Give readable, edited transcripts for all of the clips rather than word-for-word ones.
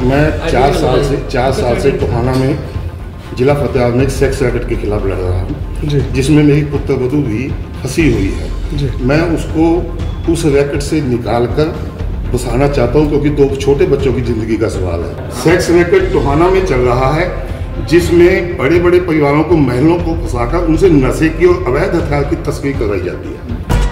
मैं 4 साल से टोहाना में जिला फतेहाबाद में एक सेक्स रैकेट के खिलाफ लड़ रहा हूँ, जिसमें मेरी पुत्रवधू भी फंसी हुई है। मैं उसको उस रैकेट से निकाल कर बसाना चाहता हूँ, क्योंकि 2 छोटे बच्चों की जिंदगी का सवाल है। सेक्स रैकेट टोहाना में चल रहा है, जिसमें बड़े बड़े परिवारों को, महिलाओं को फंसाकर उनसे नशे की और अवैध हथियार की तस्करी करवाई जाती है।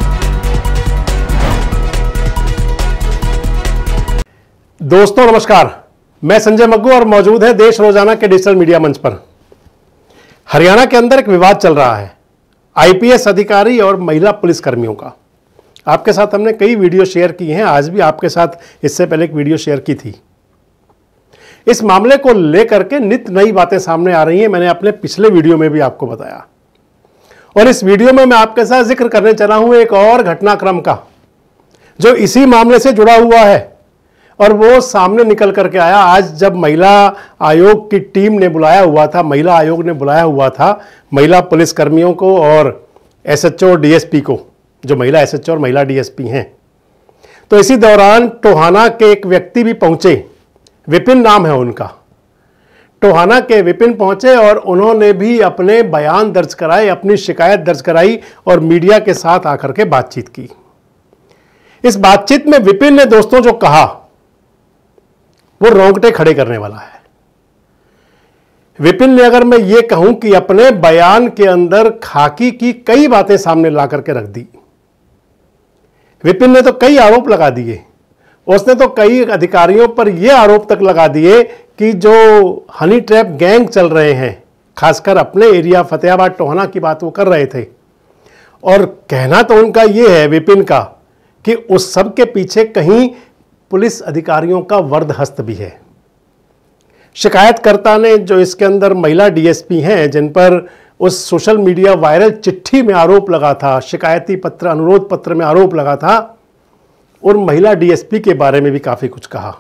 दोस्तों नमस्कार, मैं संजय मग्गू और मौजूद है देश रोजाना के डिजिटल मीडिया मंच पर। हरियाणा के अंदर एक विवाद चल रहा है आईपीएस अधिकारी और महिला पुलिसकर्मियों का। आपके साथ हमने कई वीडियो शेयर की हैं, आज भी आपके साथ इससे पहले एक वीडियो शेयर की थी। इस मामले को लेकर के नित नई बातें सामने आ रही हैं। मैंने अपने पिछले वीडियो में भी आपको बताया, और इस वीडियो में मैं आपके साथ जिक्र करने चला हूं एक और घटनाक्रम का, जो इसी मामले से जुड़ा हुआ है और वो सामने निकल करके आया आज जब महिला आयोग की टीम ने बुलाया हुआ था, महिला आयोग ने बुलाया हुआ था महिला पुलिसकर्मियों को और एसएचओ और डीएसपी को, जो महिला एसएचओ और महिला डीएसपी हैं। तो इसी दौरान टोहाना के एक व्यक्ति भी पहुंचे, विपिन नाम है उनका। टोहाना के विपिन पहुंचे और उन्होंने भी अपने बयान दर्ज कराए, अपनी शिकायत दर्ज कराई और मीडिया के साथ आकर के बातचीत की। इस बातचीत में विपिन ने दोस्तों जो कहा वो रोंगटे खड़े करने वाला है। विपिन ने, अगर मैं ये कहूं कि अपने बयान के अंदर खाकी की कई बातें सामने ला करके रख दी। विपिन ने तो कई आरोप लगा दिए, उसने तो कई अधिकारियों पर यह आरोप तक लगा दिए कि जो हनी ट्रैप गैंग चल रहे हैं, खासकर अपने एरिया फतेहाबाद टोहाना की बात वो कर रहे थे। और कहना तो उनका यह है विपिन का कि उस सब के पीछे कहीं पुलिस अधिकारियों का वर्द हस्त भी है। शिकायतकर्ता ने, जो इसके अंदर महिला डीएसपी हैं, जिन पर उस सोशल मीडिया वायरल चिट्ठी में आरोप लगा था, शिकायती पत्र, अनुरोध पत्र में आरोप लगा था, और महिला डीएसपी के बारे में भी काफी कुछ कहा।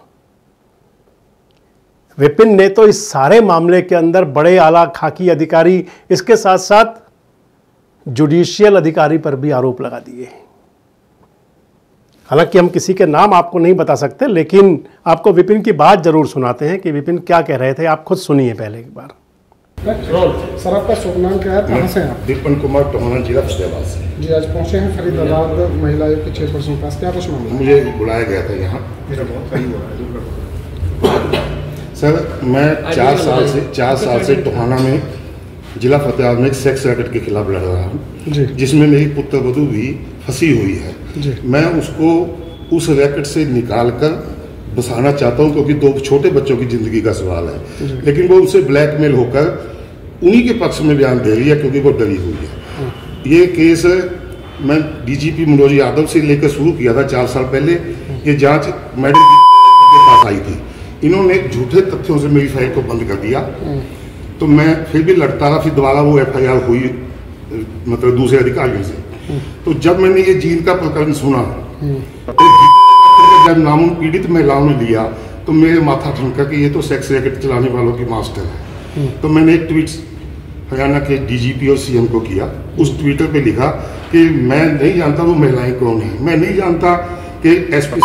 विपिन ने तो इस सारे मामले के अंदर बड़े आला खाकी अधिकारी, इसके साथ साथ जुडिशियल अधिकारी पर भी आरोप लगा दिए। हालांकि हम किसी के नाम आपको नहीं बता सकते, लेकिन आपको विपिन की बात जरूर सुनाते हैं कि विपिन क्या कह रहे थे। आप खुद सुनिए पहले एक बार। सर, आपका शुभ नाम क्या है, कहाँ से हैं आप? विपिन कुमार, टोहाना जिला फतेहाबाद से। जी, आज पहुंचे हैं फरीदाबाद महिला आयोग के चेयरपर्सन के पास, क्या कुछ मामला? मुझे बुलाया गया था यहाँ। सर, मैं 4 साल से टोहाना में जिला फतेहाबाद में एक सेक्स रैकेट के खिलाफ लड़ रहा हूँ, जिसमें मेरी पुत्रवधू भी फंसी हुई है। मैं उसको उस रैकेट से निकाल कर बसाना चाहता हूँ, क्योंकि 2 छोटे बच्चों की जिंदगी का सवाल है। लेकिन वो उनसे ब्लैकमेल होकर उन्हीं के पक्ष में बयान दे रही है, क्योंकि वो डरी हुई है। ये केस मैं डीजीपी मनोज यादव से लेकर शुरू किया था 4 साल पहले। ये जांच मैडम के पास आई थी, इन्होंने झूठे तथ्यों से मेरी फाइल को बंद कर दिया। तो मैं फिर भी लड़ता रहा, फिर दोबारा वो FIR हुई, मतलब दूसरे अधिकारियों से। तो जब मैंने ये जीन का प्रकरण सुना, तो जब नाम पीड़ित महिलाओं ने लिया, तो मेरे माथा ठनका कि ये तो सेक्स रैकेट चलाने वालों की मास्टर है। तो मैंने एक ट्वीट हरियाणा के डीजीपी और सीएम को किया। उस ट्विटर पे लिखा कि मैं नहीं जानता वो महिलाएं कौन है, मैं नहीं जानता कि SP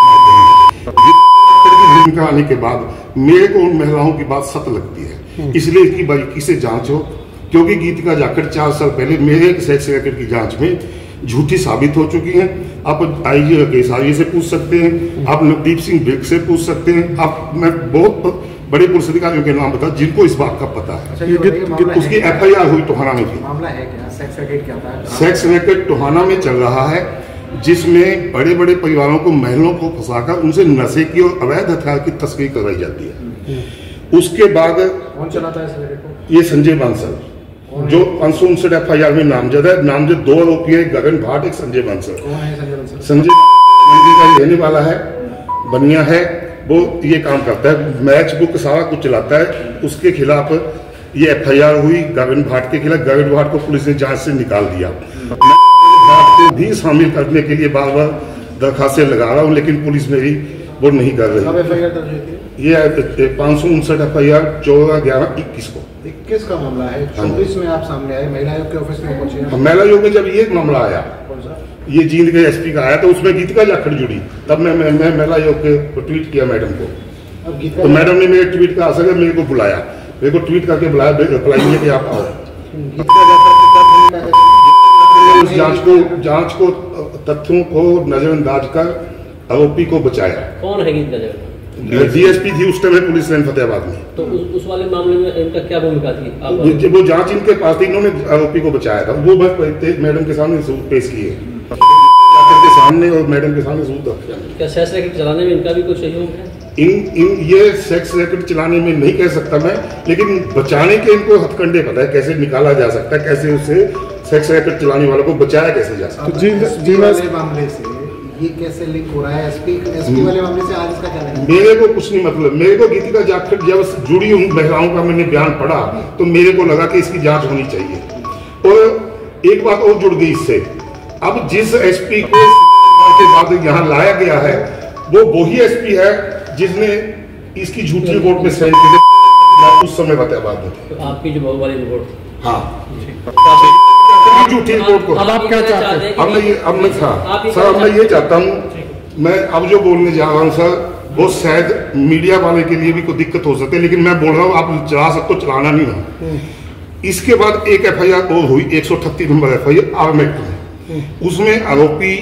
का आने के बाद मेरे को उन महिलाओं की बात सत्य लगती है, इसलिए इसकी बारीकी से जांच हो। क्योंकि गीतिका जाखड़ 4 साल पहले मेरे एक सेक्स रैकेट की जांच में झूठी साबित हो चुकी हैं। आप IG राकेश आर्य से पूछ सकते हैं, आप नवदीप सिंह बिर्क से पूछ सकते हैं, आप, मैं बहुत बड़े पुलिस अधिकारियों के नाम बता जिनको इस बात का पता है। उसकी FIR हुई टोहाना में थी। मामला है क्या? सेक्स रैकेट क्या था? सेक्स रैकेट टोहाना में चल रहा है, जिसमें बड़े बड़े परिवारों को, महिलाओं को फंसाकर उनसे नशे की और अवैध हथियार की तस्करी करवाई जाती है। उसके बाद कौन चलाता है इस रैकेट को? ये संजय बांसल, जो 559 FIR में नामजद है। नामजद 2 आरोपी है, गगन भाट, एक संजय बांसल। संजय का रहने वाला है, बनिया है, वो ये काम करता है, मैच बुक सारा कुछ चलाता है। उसके खिलाफ ये FIR हुई गगन भाट के खिलाफ। गगन भाट को पुलिस ने जांच से निकाल दिया। को भी शामिल करने के लिए बार बार दरखास्तें लगा रहा हूँ, लेकिन पुलिस मेरी वो नहीं कर रही। ये 559 FIR 14/11/21 को 21 का मामला है। 24 में आप सामने आए, महिला आयोग के ऑफिस में पहुंचे। महिला आयोग में जब ये मामला आया, ये जींद के SP का आया, तो उसमें गीतिका जाखड़ जुड़ी। तब मैं महिला आयोग के ट्वीट किया मैडम को तो मैडम ने मेरे ट्वीट का असर है, मेरे को बुलाया, मेरे को ट्वीट करके बुलाया, रिप्लाई कि आप आओ। जांच को तथ्यों को नजरअंदाज कर आरोपी को बचाया। कौन है गीत गजर? डीएसपी थी उस टाइम पुलिस लाइन फतेहाबाद में। तो उस वाले मामले में इनका क्या भूमिका थी? वो जांच इनके पास थी, इन्होंने आरोपी को बचाया था। वो बस मैडम के सामने सबूत पेश किए के सामने और मैडम के सामने सबूत। क्या सेक्स रैकेट चलाने में इनका भी कुछ सहयोग है? ये सेक्स रैकेट चलाने में नहीं कह सकता मैं, लेकिन बचाने के इनको हथकंडे पता है, कैसे निकाला जा सकता है, कैसे उससे सेक्स रैकेट चलाने वालों को बचाया कैसे जा सकता है। एसपी वाले मामले से ये कैसे लिंक हो रहा है? एसपी वाले मामले से आज इसका क्या है? मेरे को कुछ नहीं मतलब, मेरे को गीतिका जाखड़ जब जुड़ी हूँ महिलाओं का मैंने बयान पढ़ा तो मेरे को लगा कि इसकी जांच होनी चाहिए। और एक बात और जुड़ गई इससे, अब जिस एसपी को के बाद यहाँ लाया गया है वो वही एसपी है जिसने इसकी झूठी रिपोर्ट में साइन की थी उस समय फतेहाबाद में। तो आपकी जो बहुत वाली रिपोर्ट थी, हाँ, झूठी रिपोर्ट को अब आप क्या चाहते हैं? अब मैं ये चाहता हूँ, मैं अब जो बोलने जा रहा हूँ सर, वो शायद मीडिया वाले के लिए भी कोई दिक्कत हो सकती है, लेकिन मैं बोल रहा हूँ आप चला सकते हो, चलाना नहीं हो। इसके बाद एक एफआईआर और हुई 138 नंबर एफआईआर आर्मेक्ट में, उसमें आरोपी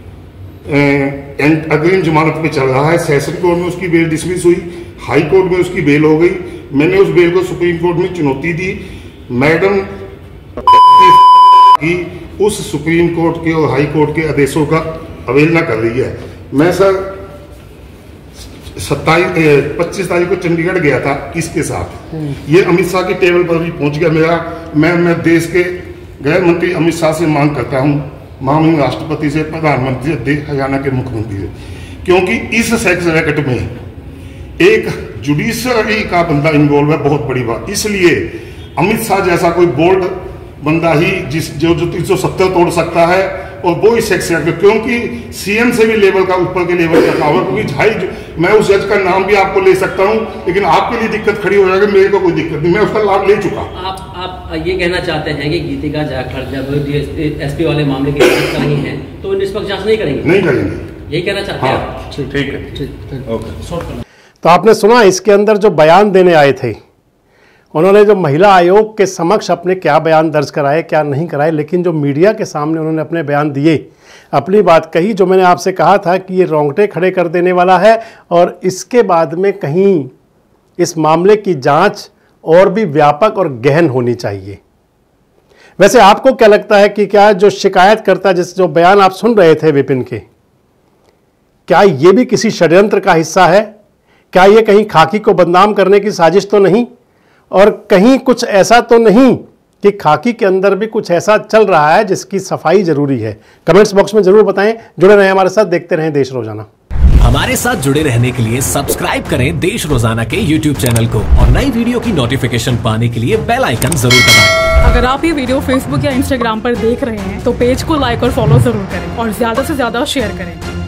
अग्रिम जमानत पे चल रहा है। सेशन कोर्ट में उसकी बेल डिसमिस हुई, हाई कोर्ट में उसकी बेल हो गई। मैंने उस बेल को सुप्रीम कोर्ट में चुनौती दी। मैडम की उस सुप्रीम कोर्ट के और हाई कोर्ट के आदेशों का अवहेलना कर रही है। मैं सर 25 तारीख को चंडीगढ़ गया था इसके साथ, ये अमित शाह की टेबल पर भी पहुंच गया। मैं देश के गृह मंत्री अमित शाह से मांग करता हूं, माननीय राष्ट्रपति से, प्रधानमंत्री से, हरियाणा के मुख्यमंत्री से, क्योंकि इस सेक्स रैकेट में एक जुडिशरी का बंदा इन्वॉल्व है, बहुत बड़ी बात। इसलिए अमित शाह जैसा कोई बोल्ड बंदा ही जो 370 तोड़ सकता है, और वो इस सेक्स रैकेट, क्योंकि सीएम से भी लेवल का ऊपर के लेवल का पावर, क्योंकि मैं उस जज का नाम भी आपको ले सकता हूं, लेकिन आपके लिए दिक्कत खड़ी हो जाएगी, मेरे को कोई दिक्कत नहीं, मैं उसका लाभ ले चुका। आप ये कहना चाहते हैं कि गीतिका जाखड़ जब एसपी वाले मामले की जांच कर रही हैं तो निष्पक्ष जांच नहीं करेंगे? नहीं करेंगे, यही कहना चाहते हैं आप? ठीक है। तो आपने सुना इसके अंदर जो बयान देने आए थे, उन्होंने जो महिला आयोग के समक्ष अपने क्या बयान दर्ज कराए, क्या नहीं कराए, लेकिन जो मीडिया के सामने उन्होंने अपने बयान दिए, अपनी बात कही, जो मैंने आपसे कहा था कि ये रोंगटे खड़े कर देने वाला है, और इसके बाद में कहीं इस मामले की जांच और भी व्यापक और गहन होनी चाहिए। वैसे आपको क्या लगता है कि क्या जो शिकायतकर्ता जो बयान आप सुन रहे थे विपिन के, क्या ये भी किसी षड्यंत्र का हिस्सा है? क्या ये कहीं खाकी को बदनाम करने की साजिश तो नहीं, और कहीं कुछ ऐसा तो नहीं कि खाकी के अंदर भी कुछ ऐसा चल रहा है जिसकी सफाई जरूरी है? कमेंट्स बॉक्स में जरूर बताएं। जुड़े रहें हमारे साथ, देखते रहें देश रोजाना। हमारे साथ जुड़े रहने के लिए सब्सक्राइब करें देश रोजाना के YouTube चैनल को, और नई वीडियो की नोटिफिकेशन पाने के लिए बेल आइकन जरूर दबाएं। अगर आप ये वीडियो Facebook या Instagram पर देख रहे हैं तो पेज को लाइक और फॉलो जरूर करें, और ज्यादा से ज्यादा शेयर करें।